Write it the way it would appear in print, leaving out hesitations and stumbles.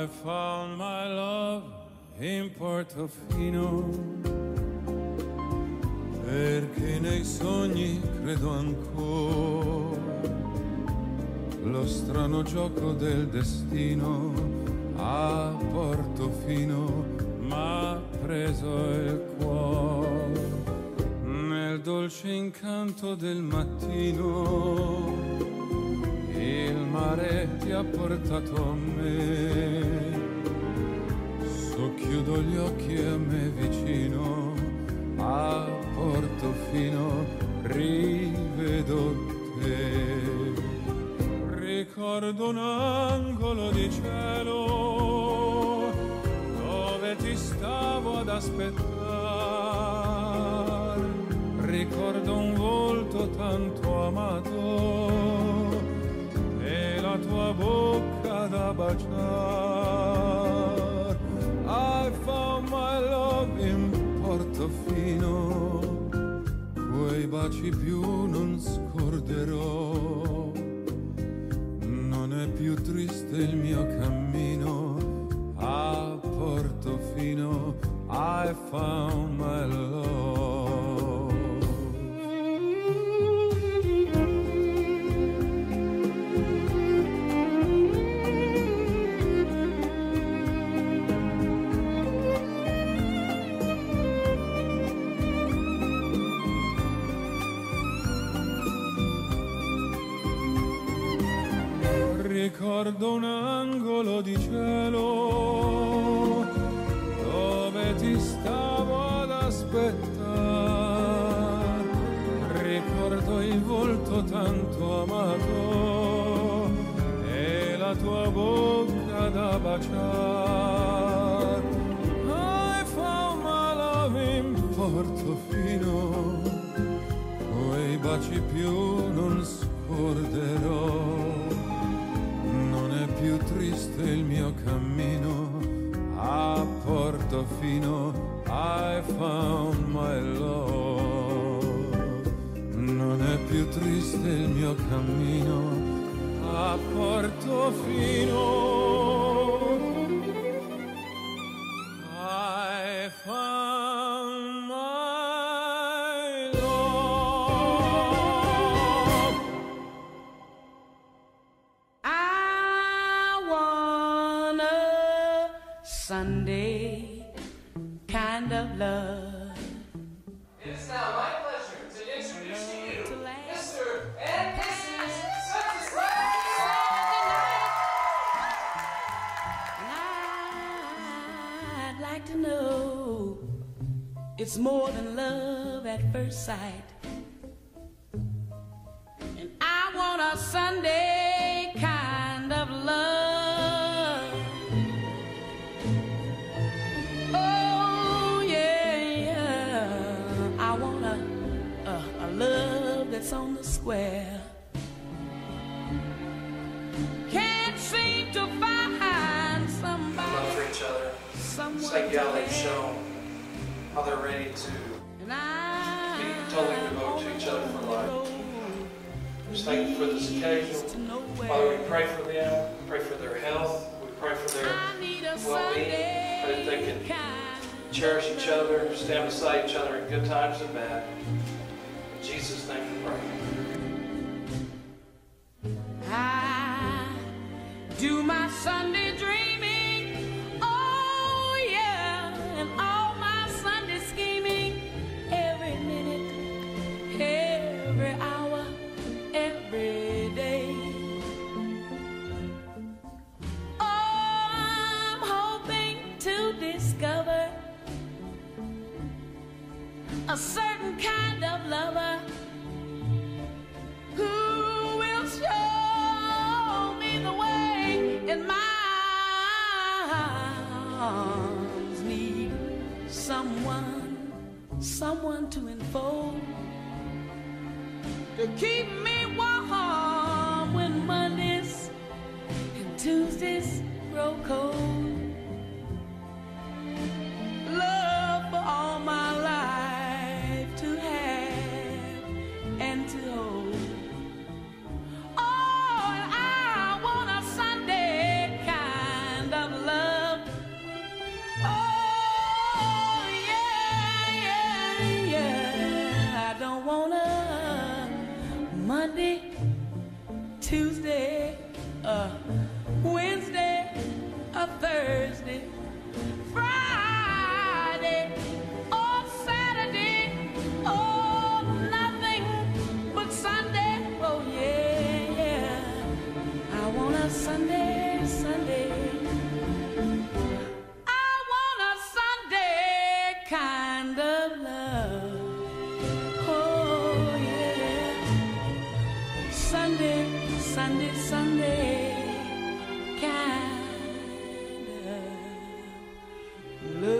found my love in Portofino, perché nei sogni credo ancora. Lo strano gioco del destino a Portofino m'ha preso il cuore. Nel dolce incanto del mattino il mare ti ha portato a me. Socchiudo gli occhi e a me vicino a Portofino rivedo te. Ricordo un angolo di cielo dove ti stavo ad aspettare. Ricordo un volto tanto amato e la tua bocca da baciare. I found my love in Portofino, quei baci più non scorderò. Non è più triste il mio cammino a Portofino. I found my love. Ricordo un angolo di cielo dove ti stavo ad aspettare. Ricordo il volto tanto amato e la tua bocca da baciare. I found my love in Portofino, quei baci più non scorderò. Più triste il mio cammino a Portofino. I found my love. Non è più triste il mio cammino a Portofino. I found my Sunday kind of love. It is now my pleasure to introduce to you Mr. and Mrs. Such And I'd like to know it's more than love at first sight. And I want a Sunday kind of love. Love that's on the square. Can't seem to find somebody. love for each other. Just thank you how they've shown how they're ready to be totally devoted to each other for life. Just thank you for this occasion. Father, we pray for them, pray for their health, we pray for their well-being, pray that they can cherish each other, stand beside each other in good times and bad. In Jesus' name we pray. I do my Sunday dreaming, oh yeah, and all my Sunday scheming, every minute, every hour, every day. Oh, I'm hoping to discover a certain kind of lover who will show me the way, and my arms need someone to enfold, to keep me warm when Mondays and Tuesdays grow cold. Love for all my life to have and to hold. Oh, and I want a Sunday kind of love. Tuesday, Wednesday, a Thursday, Friday, or Saturday, oh, nothing but Sunday. Oh yeah, yeah. I want a Sunday, Sunday. I want a Sunday kind of love. Oh yeah, Sunday, Sunday, Sunday kind of love.